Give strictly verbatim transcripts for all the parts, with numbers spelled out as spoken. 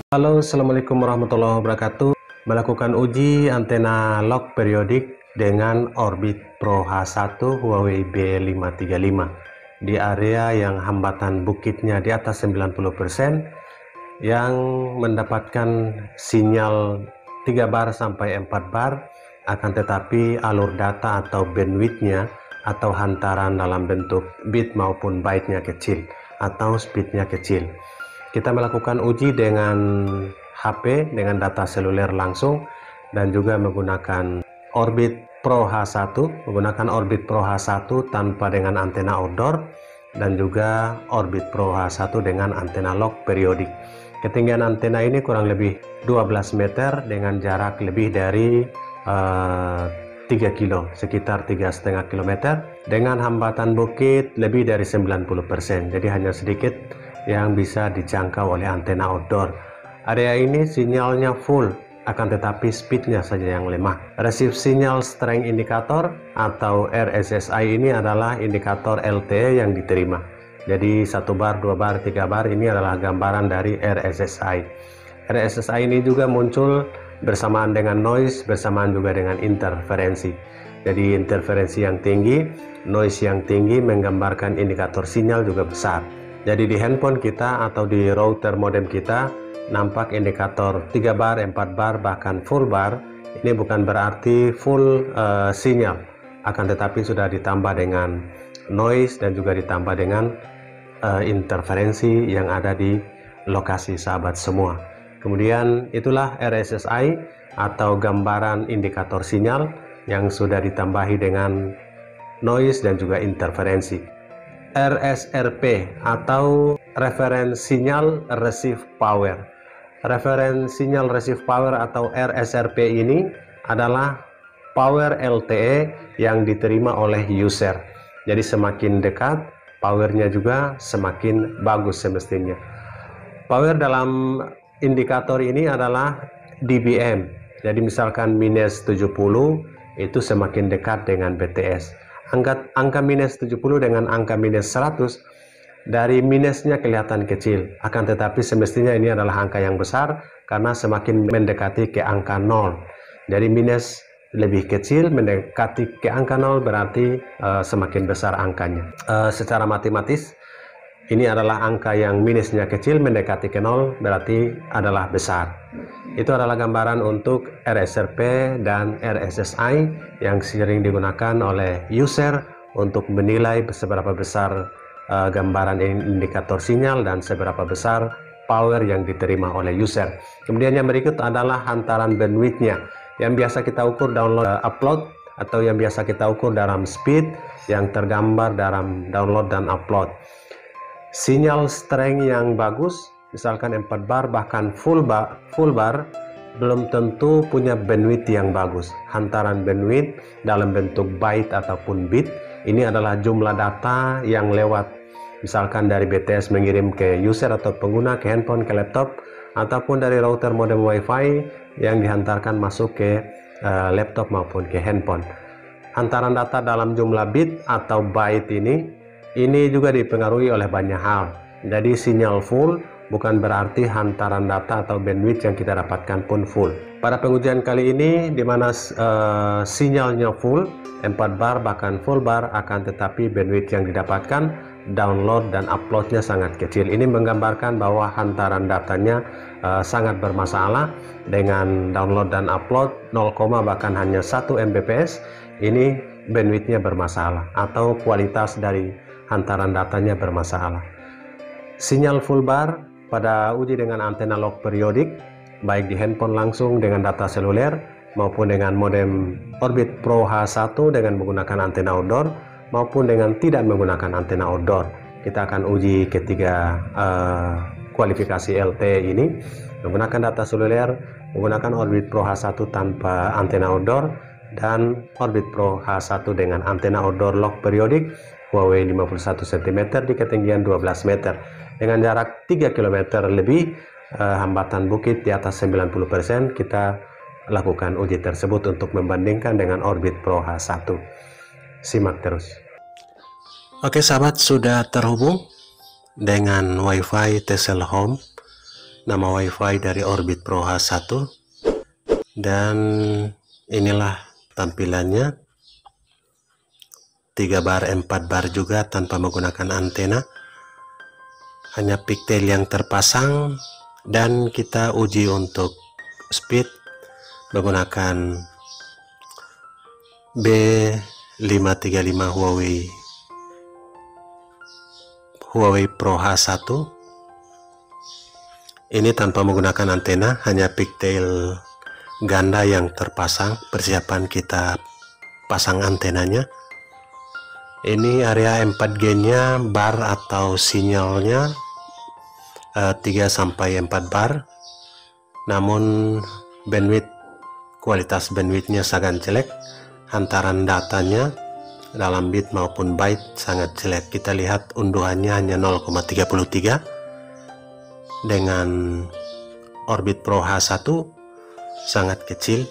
Halo, Assalamualaikum warahmatullahi wabarakatuh. Melakukan uji antena log periodik dengan Orbit Pro H satu Huawei B lima tiga lima di area yang hambatan bukitnya di atas sembilan puluh persen, yang mendapatkan sinyal tiga bar sampai empat bar, akan tetapi alur data atau bandwidthnya atau hantaran dalam bentuk bit maupun byte-nya kecil atau speednya kecil. Kita melakukan uji dengan H P, dengan data seluler langsung, dan juga menggunakan Orbit Pro H satu, menggunakan Orbit Pro H satu tanpa dengan antena outdoor, dan juga Orbit Pro H satu dengan antena log periodik. Ketinggian antena ini kurang lebih dua belas meter dengan jarak lebih dari uh, tiga kilo, sekitar tiga koma lima kilometer, dengan hambatan bukit lebih dari sembilan puluh persen, jadi hanya sedikit yang bisa dijangkau oleh antena outdoor. Area ini sinyalnya full, akan tetapi speednya saja yang lemah. Receive Signal Strength Indicator atau R S S I ini adalah indikator L T E yang diterima. Jadi satu bar, dua bar, tiga bar ini adalah gambaran dari R S S I. R S S I ini juga muncul bersamaan dengan noise, bersamaan juga dengan interferensi. Jadi interferensi yang tinggi, noise yang tinggi menggambarkan indikator sinyal juga besar. Jadi di handphone kita atau di router modem kita nampak indikator tiga bar, empat bar, bahkan full bar. Ini bukan berarti full uh, sinyal, akan tetapi sudah ditambah dengan noise dan juga ditambah dengan uh, interferensi yang ada di lokasi sahabat semua. Kemudian itulah R S S I atau gambaran indikator sinyal yang sudah ditambahi dengan noise dan juga interferensi. R S R P atau Reference Signal Receive Power. Reference Signal Receive Power atau R S R P ini adalah power L T E yang diterima oleh user. Jadi semakin dekat, powernya juga semakin bagus semestinya. Power dalam indikator ini adalah D B M. Jadi misalkan minus tujuh puluh itu semakin dekat dengan B T S. Angka, angka minus tujuh puluh dengan angka minus seratus, dari minusnya kelihatan kecil, akan tetapi semestinya ini adalah angka yang besar karena semakin mendekati ke angka nol. Jadi minus lebih kecil mendekati ke angka nol berarti uh, semakin besar angkanya. Uh, secara matematis ini adalah angka yang minusnya kecil mendekati ke nol berarti adalah besar. Itu adalah gambaran untuk R S R P dan R S S I yang sering digunakan oleh user untuk menilai seberapa besar uh, gambaran indikator sinyal dan seberapa besar power yang diterima oleh user. Kemudian yang berikut adalah hantaran bandwidthnya yang biasa kita ukur download uh, upload atau yang biasa kita ukur dalam speed yang tergambar dalam download dan upload. Sinyal strength yang bagus, misalkan empat bar bahkan full bar, full bar belum tentu punya bandwidth yang bagus. Hantaran bandwidth dalam bentuk byte ataupun bit ini adalah jumlah data yang lewat misalkan dari B T S mengirim ke user atau pengguna, ke handphone, ke laptop, ataupun dari router modem wifi yang dihantarkan masuk ke uh, laptop maupun ke handphone. Hantaran data dalam jumlah bit atau byte ini ini juga dipengaruhi oleh banyak hal. Jadi sinyal full bukan berarti hantaran data atau bandwidth yang kita dapatkan pun full. Pada pengujian kali ini di mana uh, sinyalnya full, empat bar bahkan full bar, akan tetapi bandwidth yang didapatkan download dan uploadnya sangat kecil. Ini menggambarkan bahwa hantaran datanya uh, sangat bermasalah dengan download dan upload nol, bahkan hanya satu megabits. Ini bandwidthnya bermasalah atau kualitas dari hantaran datanya bermasalah. Sinyal full bar pada uji dengan antena log periodik, baik di handphone langsung dengan data seluler maupun dengan modem Orbit Pro H satu dengan menggunakan antena outdoor maupun dengan tidak menggunakan antena outdoor. Kita akan uji ketiga uh, kualifikasi L T E ini menggunakan data seluler, menggunakan Orbit Pro H satu tanpa antena outdoor, dan Orbit Pro H satu dengan antena outdoor log periodik Huawei lima puluh satu sentimeter di ketinggian dua belas meter dengan jarak tiga kilometer lebih, eh, hambatan bukit di atas sembilan puluh persen. Kita lakukan uji tersebut untuk membandingkan dengan Orbit Pro H satu. Simak terus. Oke sahabat, sudah terhubung dengan WiFi T C L Home nama WiFi dari Orbit Pro H satu, dan inilah tampilannya. Tiga bar, empat bar juga tanpa menggunakan antena, hanya pigtail yang terpasang. Dan kita uji untuk speed menggunakan B lima tiga lima Huawei Huawei Pro H satu. Ini tanpa menggunakan antena, hanya pigtail ganda yang terpasang. Persiapan kita pasang antenanya. Ini area empat G nya, bar atau sinyalnya uh, tiga sampai empat bar, namun bandwidth kualitas bandwidthnya sangat jelek. Hantaran datanya dalam bit maupun byte sangat jelek. Kita lihat unduhannya hanya nol koma tiga tiga. Dengan Orbit Pro H satu sangat kecil.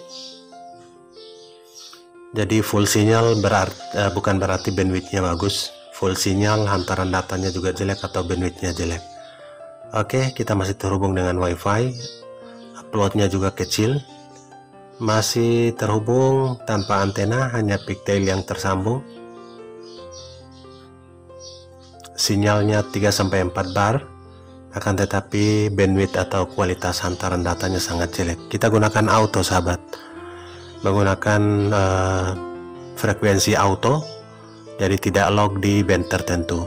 Jadi full sinyal berarti, uh, bukan berarti bandwidthnya bagus. Full sinyal, hantaran datanya juga jelek atau bandwidthnya jelek. Oke, kita masih terhubung dengan WiFi. Uploadnya juga kecil. Masih terhubung tanpa antena, hanya pigtail yang tersambung. Sinyalnya tiga sampai empat bar. Akan tetapi bandwidth atau kualitas hantaran datanya sangat jelek. Kita gunakan auto, sahabat. Menggunakan uh, frekuensi auto, jadi tidak lock di band tertentu.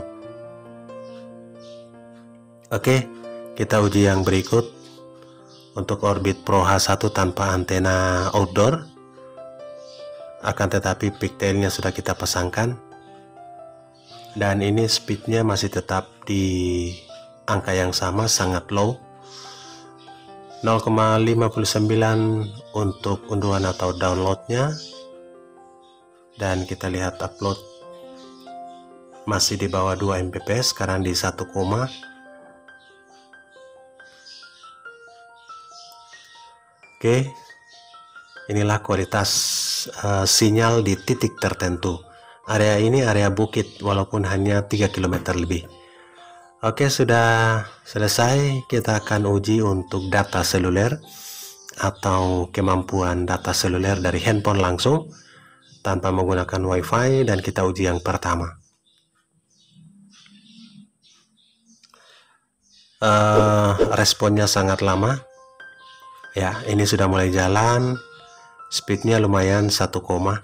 Oke, kita uji yang berikut untuk Orbit Pro H satu tanpa antena outdoor. Akan tetapi pigtailnya sudah kita pasangkan, dan ini speednya masih tetap di angka yang sama, sangat low. nol koma lima sembilan untuk unduhan atau downloadnya, dan kita lihat upload masih di bawah dua megabits, sekarang di satu, oke. Inilah kualitas uh, sinyal di titik tertentu. Area ini area bukit walaupun hanya tiga kilometer lebih. Oke, sudah selesai. Kita akan uji untuk data seluler atau kemampuan data seluler dari handphone langsung tanpa menggunakan WiFi, dan kita uji yang pertama. Uh, responnya sangat lama. Ya, ini sudah mulai jalan. Speednya lumayan satu koma.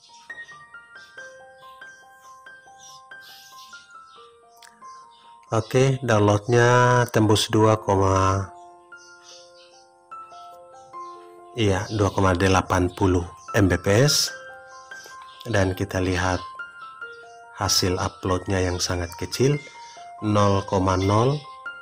Oke, downloadnya tembus dua, iya dua koma delapan nol megabits, dan kita lihat hasil uploadnya yang sangat kecil, nol koma nol.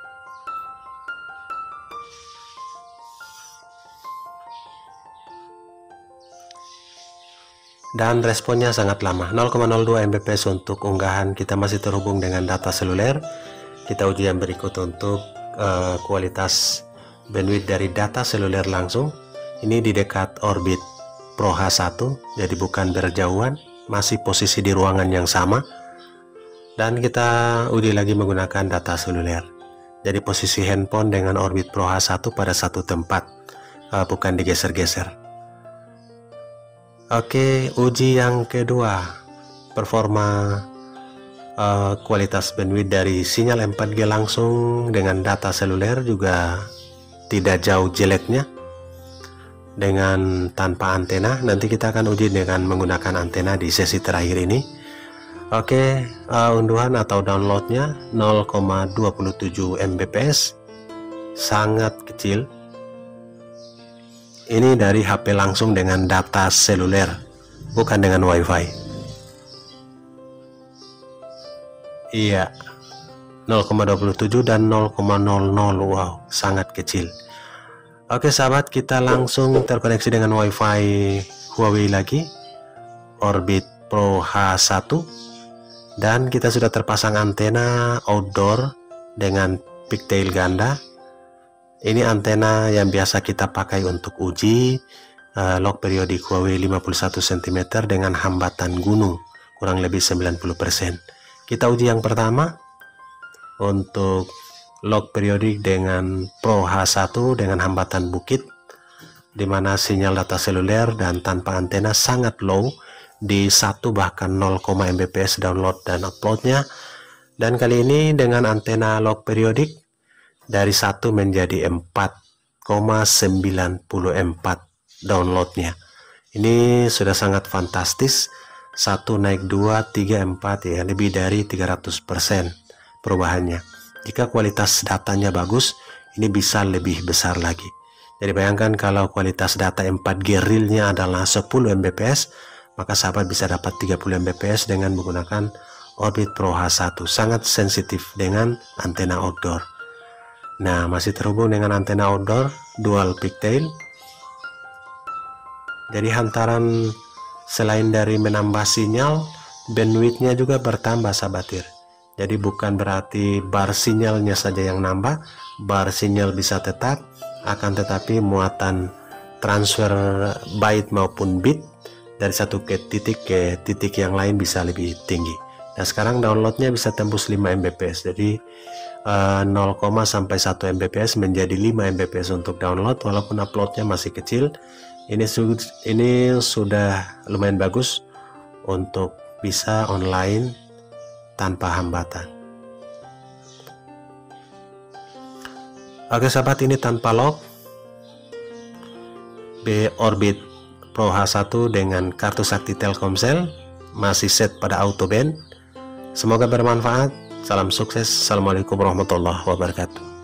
Dan responnya sangat lama, nol koma nol dua megabits untuk unggahan. Kita masih terhubung dengan data seluler. Kita uji yang berikut untuk uh, kualitas bandwidth dari data seluler langsung. Ini di dekat Orbit Pro H satu, jadi bukan berjauhan, masih posisi di ruangan yang sama. Dan kita uji lagi menggunakan data seluler. Jadi posisi handphone dengan Orbit Pro H satu pada satu tempat, uh, bukan digeser-geser. Oke, uji yang kedua, performa uh, kualitas bandwidth dari sinyal empat G langsung dengan data seluler juga tidak jauh jeleknya dengan tanpa antena. Nanti kita akan uji dengan menggunakan antena di sesi terakhir ini. Oke, uh, unduhan atau downloadnya nol koma dua tujuh megabits, sangat kecil. Ini dari H P langsung dengan data seluler, bukan dengan WiFi. Iya, nol koma dua tujuh dan nol koma nol nol, wow, sangat kecil. Oke sahabat, kita langsung terkoneksi dengan WiFi Huawei lagi, Orbit Pro H satu, dan kita sudah terpasang antena outdoor dengan pigtail ganda. Ini antena yang biasa kita pakai untuk uji uh, log periodik Huawei lima puluh satu sentimeter dengan hambatan gunung kurang lebih sembilan puluh persen. Kita uji yang pertama untuk log periodik dengan Pro H satu dengan hambatan bukit, di mana sinyal data seluler dan tanpa antena sangat low di satu bahkan nol koma Mbps download dan uploadnya. Dan kali ini dengan antena log periodik dari satu menjadi empat koma sembilan empat downloadnya. Ini sudah sangat fantastis. Satu naik dua, tiga, empat, ya lebih dari tiga ratus persen perubahannya. Jika kualitas datanya bagus, ini bisa lebih besar lagi. Jadi bayangkan kalau kualitas data empat G realnya adalah sepuluh Mbps, maka sahabat bisa dapat tiga puluh Mbps dengan menggunakan Orbit Pro H satu. Sangat sensitif dengan antena outdoor. Nah, masih terhubung dengan antena outdoor dual pigtail. Jadi hantaran selain dari menambah sinyal, bandwidthnya juga bertambah sahabatir. Jadi bukan berarti bar sinyalnya saja yang nambah, bar sinyal bisa tetap, akan tetapi muatan transfer byte maupun bit dari satu ke titik ke titik yang lain bisa lebih tinggi. Nah sekarang downloadnya bisa tembus lima Mbps, jadi uh, nol, sampai satu Mbps menjadi lima Mbps untuk download, walaupun uploadnya masih kecil. Ini, ini sudah lumayan bagus untuk bisa online tanpa hambatan. Oke sahabat, ini tanpa log B Orbit Pro H satu dengan kartu sakti Telkomsel, masih set pada auto band. Semoga bermanfaat. Salam sukses. Assalamualaikum warahmatullahi wabarakatuh.